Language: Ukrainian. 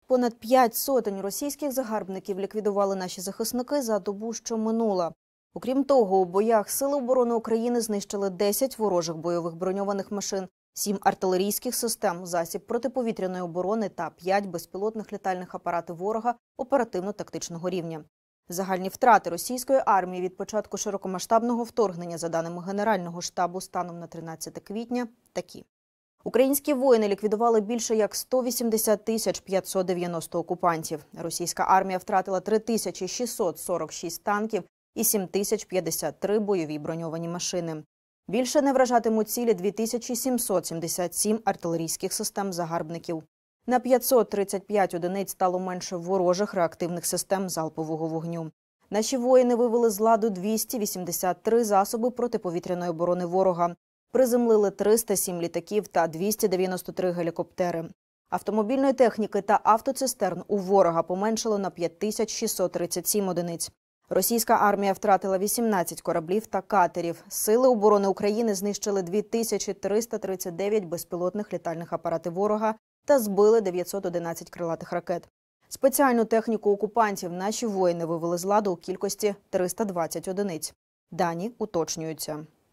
Понад 5 сотень російських загарбників ліквідували наші захисники за добу, що минула. Окрім того, у боях Сили оборони України знищили 10 ворожих бойових броньованих машин, 7 артилерійських систем, засіб протиповітряної оборони та 5 безпілотних літальних апаратів ворога оперативно-тактичного рівня. Загальні втрати російської армії від початку широкомасштабного вторгнення, за даними Генерального штабу, станом на 13 квітня, такі. Українські воїни ліквідували більше як 180 590 окупантів. Російська армія втратила 3646 танків і 7053 бойові броньовані машини. Більше не вражатимуть цілі 2777 артилерійських систем загарбників. На 535 одиниць стало менше ворожих реактивних систем залпового вогню. Наші воїни вивели з ладу 283 засоби протиповітряної оборони ворога. Приземлили 307 літаків та 293 гелікоптери. Автомобільної техніки та автоцистерн у ворога поменшало на 5637 одиниць. Російська армія втратила 18 кораблів та катерів. Сили оборони України знищили 2339 безпілотних літальних апаратів ворога та збили 911 крилатих ракет. Спеціальну техніку окупантів наші воїни вивели з ладу у кількості 320 одиниць. Дані уточнюються.